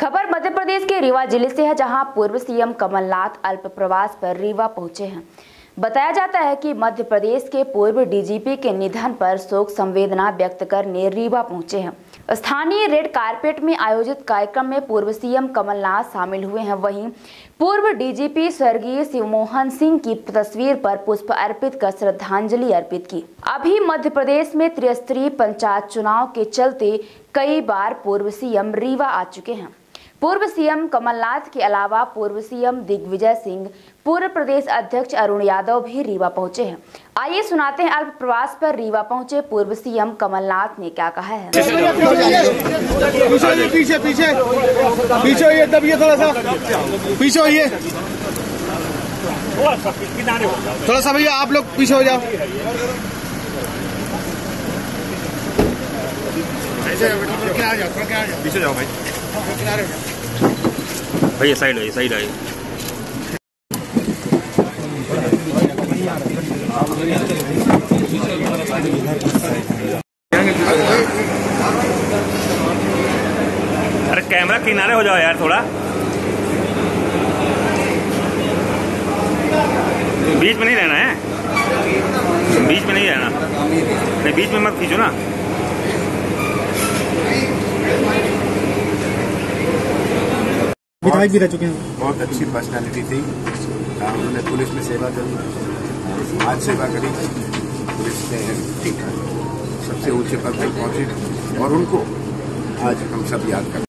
खबर मध्य प्रदेश के रीवा जिले से है, जहां पूर्व सीएम कमलनाथ अल्प प्रवास पर रीवा पहुंचे हैं। बताया जाता है कि मध्य प्रदेश के पूर्व डीजीपी के निधन पर शोक संवेदना व्यक्त करने रीवा पहुंचे हैं। स्थानीय रेड कारपेट में आयोजित कार्यक्रम में पूर्व सीएम कमलनाथ शामिल हुए हैं। वहीं पूर्व डीजीपी स्वर्गीय शिवमोहन सिंह की तस्वीर पर पुष्प अर्पित कर श्रद्धांजलि अर्पित की। अभी मध्य प्रदेश में त्रिस्तरीय पंचायत चुनाव के चलते कई बार पूर्व सीएम रीवा आ चुके हैं। पूर्व सीएम कमलनाथ के अलावा पूर्व सीएम दिग्विजय सिंह, पूर्व प्रदेश अध्यक्ष अरुण यादव भी रीवा पहुंचे हैं। आइए सुनाते हैं अल्प प्रवास पर रीवा पहुंचे पूर्व सीएम कमलनाथ ने क्या कहा है। पीछे पीछे पीछे होइए, दबिए थोड़ा सा पीछे होइए, थोड़ा सा भैया आप लोग पीछे हो जाओ। पीछे जाओ भाई, भैया साइड आइए, साइड आइए। अरे कैमरा किनारे हो जाओ यार, थोड़ा बीच में नहीं रहना है, बीच में नहीं रहना, नहीं बीच में मत खींचो ना। विधायक भी रह चुके हैं। बहुत अच्छी पर्सनालिटी थी। उन्होंने पुलिस में सेवा करी, आज सेवा करी, पुलिस में ठीक है सबसे ऊंचे पद तक पहुंचे और उनको आज हम सब याद करते हैं।